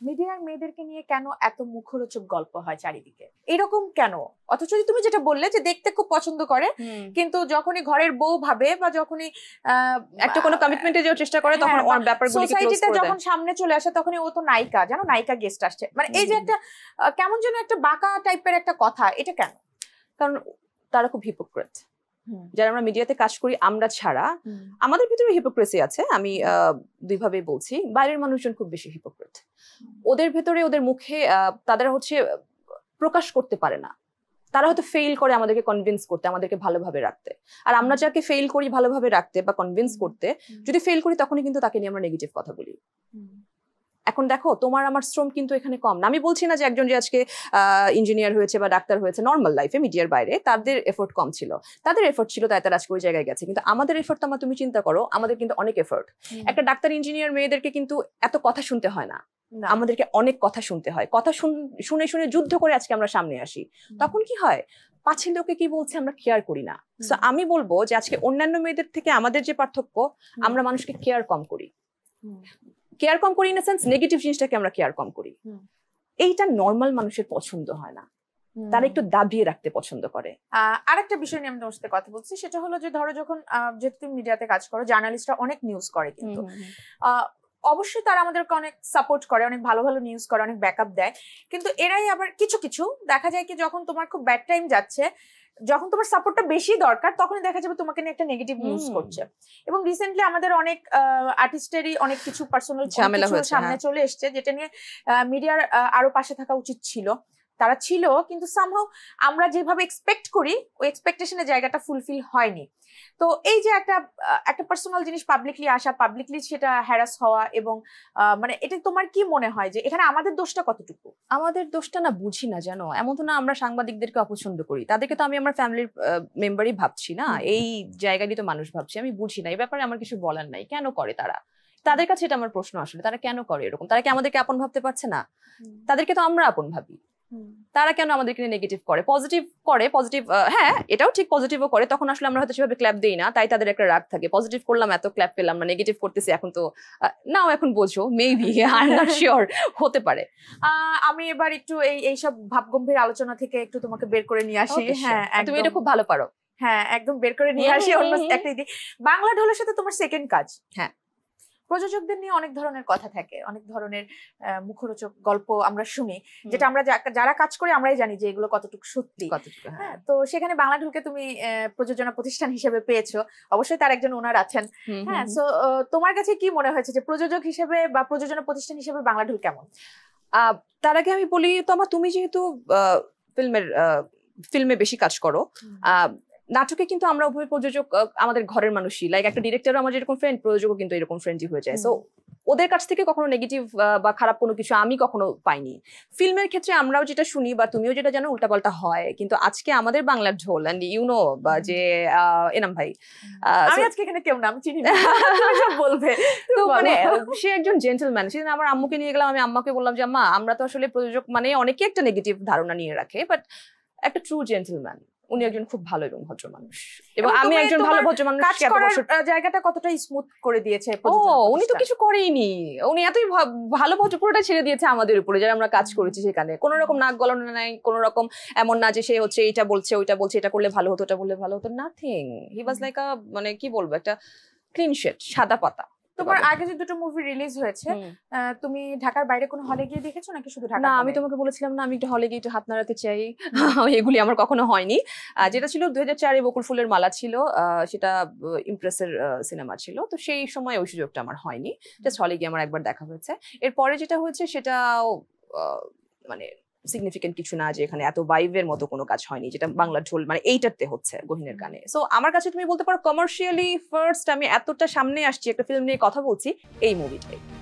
মিডিয়ার মেয়েদেরকে নিয়ে কেন এত মুখরোচক গল্প হয় চারিদিকে, এরকম কেন? অথচ তুমি যেটা বললে যে দেখতে খুব পছন্দ করে, কিন্তু যখনই ঘরের বউ ভাবে বা যখনই একটা কোনো কমিটমেন্টে যাওয়ার চেষ্টা করে তখন ওর ব্যাপারগুলো সোসাইটিতে যখন সামনে চলে আসে তখনই ও তো নায়িকা, জানো, নায়িকা গেস্ট আসছে, মানে এই যে একটা কেমন যেন একটা বাঁকা টাইপের একটা কথা, এটা কেন? কারণ তারা খুব হিপোক্রেট। যারা আমরা মিডিয়াতে কাজ করি আমরা ছাড়া আমাদের ভিতরে হিপোক্রেসি আছে, আমি দুইভাবে বলছি। বাইরের মানুষজন খুব বেশি হিপোক্রেট, ওদের ভেতরে ওদের মুখে তাদের হচ্ছে প্রকাশ করতে পারে না, তারা হয়তো ফেইল করে আমাদেরকে কনভিন্স করতে, আমাদেরকে ভালোভাবে রাখতে। আর আমরা যাকে ফেইল করি ভালোভাবে রাখতে বা কনভিন্স করতে, যদি ফেইল করি তখনই কিন্তু তাকে নিয়ে আমরা নেগেটিভ কথা বলি। এখন দেখো তোমার আমার শ্রম কিন্তু এখানে কম না, আমি বলছি না যে একজন যে আজকে ইঞ্জিনিয়ার হয়েছে বা ডাক্তার হয়েছে নর্মাল লাইফে মিডিয়ার বাইরে তাদের এফোর্ট কম ছিল, তাদের এফোর্ট ছিল তাই তারা আজকে ওই জায়গায় গেছে, কিন্তু আমাদের এফোর্ট তো তুমি চিন্তা করো, আমাদের কিন্তু অনেক এফোর্ট। একটা ডাক্তার ইঞ্জিনিয়ার মেয়েদেরকে কিন্তু এত কথা শুনতে হয় না, আমাদেরকে অনেক কথা শুনতে হয়, কথা শুনে শুনে যুদ্ধ করে আজকে আমরা সামনে আসি। তখন কি হয়, পাঁচের লোকে কি বলছে আমরা কেয়ার করি না। সো আমি বলবো যে আজকে অন্যান্য মেয়েদের থেকে আমাদের যে পার্থক্য, আমরা মানুষকে কেয়ার কম করি। কেয়ার কম করি ইন দ্য সেন্স নেগেটিভ জিনিসটাকে আমরা কেয়ার কম করি। এইটা নর্মাল মানুষের পছন্দ হয় না, তারা একটু দাবিয়ে রাখতে পছন্দ করে। আরেকটা বিষয় নিয়ে আমি তোমার সাথে কথা বলছি, সেটা হলো যে ধরো যখন যেহেতু তুমি মিডিয়াতে কাজ করো, জার্নালিস্টরা অনেক নিউজ করে, কিন্তু অবশ্যই তারা আমাদেরকে অনেক সাপোর্ট করে, অনেক ভালো ভালো নিউজ করে, অনেক ব্যাকআপ দেয়, কিন্তু এরাই আবার কিছু কিছু দেখা যায় কি যখন তোমার খুব ব্যাড টাইম যাচ্ছে, যখন তোমার সাপোর্টটা বেশি দরকার, তখনই দেখা যাবে তোমাকে নিয়ে একটা নেগেটিভ নিউজ করছে। এবং রিসেন্টলি আমাদের অনেক আর্টিস্টেরই অনেক কিছু পার্সোনাল ঝামেলা সামনে চলে এসছে, যেটা নিয়ে মিডিয়ার আরো পাশে থাকা উচিত ছিল। তারা ছিল, কিন্তু সামহাউ আমরা যেভাবে এক্সপেক্ট করি ওই এক্সপেকটেশনের জায়গাটা ফুলফিল হয়নি। তো এই যে একটা পার্সোনাল জিনিস পাবলিকলি আসা, পাবলিকলি সেটা হ্যারাস হওয়া, এবং মানে এটা তোমার কি মনে হয় যে এখানে আমাদের দোষটা কতটুকু? আমাদের দোষটা না বুঝি না, জানো, এমন তো না আমরা সাংবাদিকদেরকে অপছন্দ করি, তাদেরকে তো আমি আমার ফ্যামিলির মেম্বারই ভাবছি না, এই জায়গারই তো মানুষ ভাবছি, আমি বুঝি না, এই ব্যাপারে আমার কিছু বলার নাই। কেন করে তারা? তাদের কাছে এটা আমার প্রশ্ন আসলে, তারা কেন করে এরকম? তারা কি আমাদেরকে আপন ভাবতে পারছে না? তাদেরকে তো আমরা আপন ভাবি, তারা কেন আমাদেরকে নেগেটিভ করে? পজিটিভ করে, পজিটিভ, হ্যাঁ এটাও ঠিক, পজিটিভও করে, তখন আসলে আমরা হয়তো সেভাবে ক্ল্যাপ দিই না, তাই তাদের একটা রাগ থাকে। পজিটিভ করলাম এত ক্ল্যাপ পেলাম না, নেগেটিভ করতেছি এখন তো নাও, এখন বোঝো, maybe, I am not sure, হতে পারে। আমি এবার একটু এইসব ভাবগম্ভীর আলোচনা থেকে একটু তোমাকে বের করে নিয়ে আসি। হ্যাঁ, তুমি এটা খুব ভালো পারো। হ্যাঁ, একদম বের করে নিয়ে আসি অন্য একটা দিক। বাংলা ঢোলের সাথে তোমার সেকেন্ড কাজ। হ্যাঁ, প্রযোজকদের নিয়ে অনেক ধরনের কথা থাকে, অনেক ধরনের মুখরোচক গল্প আমরা শুনি, যেটা আমরা যারা কাজ করি আমরাই জানি যে এগুলো কতটুকু সত্যি। হ্যাঁ, তো সেখানে বাংলা ঢুকে তুমি প্রযোজনা প্রতিষ্ঠান হিসেবে পেয়েছো, অবশ্যই তার একজন ওনার আছেন। হ্যাঁ, তো তোমার কাছে কি মনে হয়েছে যে প্রযোজক হিসেবে বা প্রযোজনা প্রতিষ্ঠান হিসেবে বাংলা ঢুল কেমন? তার আগে আমি বলি, তোমার তুমি যেহেতু ফিল্মে বেশি কাজ করো, নাটকে কিন্তু আমরা উভয় প্রযোজক আমাদের ঘরের মানুষই, লাইক একটা ডিরেক্টর আমার যেরকম ফ্রেন্ড, প্রযোজকও কিন্তু এরকম ফ্রেন্ডই হয়ে যায়। সো ওদের কাছ থেকে কখনো নেগেটিভ বা খারাপ কোনো কিছু আমি কখনো পাইনি। ফিল্মের ক্ষেত্রে আমরাও যেটা শুনি বা তুমিও যেটা জানো উল্টাপাল্টা হয়, কিন্তু আজকে আমাদের বাংলার ঢোল এন্ড ইউনো বা যে এনাম ভাই, আমি আজকে এখানে কেউ নাম চিনি না, বলবে তো মানে সে একজন জেন্টলম্যান। সেদিন আমার আম্মুকে নিয়ে গেলাম, আমি আম্মাকে বললাম যে আম্মা, আমরা তো আসলে প্রযোজক মানে অনেকে একটা নেগেটিভ ধারণা নিয়ে রাখে, বাট একটা ট্রু জেন্টলম্যান, উনি একজন খুব ভালো এবং ভদ্র মানুষ, এবং আমি একজন ভালো ভদ্র মানুষ। জায়গাটা কতটা স্মুথ করে দিয়েছে। উনি তো কিছু করেইনি, উনি এতই ভালো ভদ্র, পুরোটা ছেড়ে দিয়েছে আমাদের উপরে যারা আমরা কাজ করেছি। সেখানে কোনো রকম নাক গলানো নাই, কোনো রকম এমন না যে সে হচ্ছে এটা বলছে ওইটা বলছে, এটা করলে ভালো হতো ওটা বললে ভালো হতো, নাথিং। হি ওয়াজ লাইক আ, মানে কি বলবো, একটা ক্লিন শেট, সাদা পাতা। তোমার আগে যে দুটো মুভি রিলিজ হয়েছে, তুমি ঢাকার বাইরে কোনো হলে গিয়ে দেখেছো নাকি শুধু ঢাকা? না, আমি তোমাকে বলেছিলাম না আমি একটু হলে গিয়ে একটু হাত নাড়াতে চাই, এগুলি আমার কখনো হয়নি। যেটা ছিল 2004-এ বকুল ফুলের মালা ছিল, সেটা ইমপ্রেসের সিনেমা ছিল, তো সেই সময় ওই সুযোগটা আমার হয়নি, জাস্ট হলে গিয়ে আমার একবার দেখা হয়েছে। এরপরে যেটা হয়েছে সেটাও মানে সিগনিফিকেন্ট কিছু না, যে এখানে এত ভাইবের মতো কোনো কাজ হয়নি যেটা বাংলা ঢোল মানে এইটাতে হচ্ছে গহিনের গানে। সো আমার কাছে তুমি বলতে পারো কমার্শিয়ালি ফার্স্ট আমি এতটা সামনে আসছি, একটা ফিল্ম নিয়ে কথা বলছি এই মুভিতে।